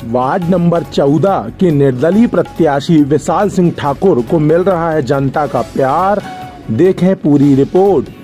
Ward number 14 के निर्दलीय प्रत्याशी विशाल सिंह ठाकुर को मिल रहा है जनता का प्यार। देखें पूरी रिपोर्ट।